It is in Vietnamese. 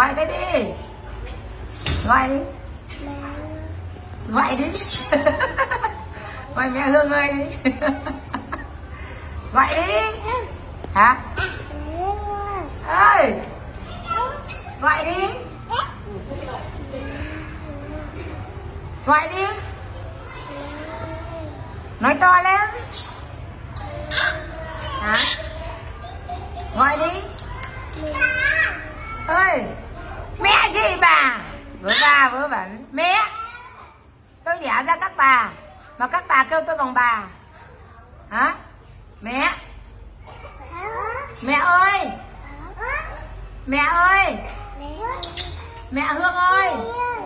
Gọi thế đi. Gọi đi. Gọi đi. Gọi mẹ Hương ơi đi. Gọi đi. Hả? Ơi. Gọi đi. Gọi đi. Nói to lên. Hả? Gọi đi. Ơi. Mẹ gì bà? Vớ vẩn. Mẹ. Tôi đẻ ra các bà mà các bà kêu tôi bằng bà. Hả? Mẹ. Mẹ ơi. Mẹ ơi. Mẹ Hương ơi.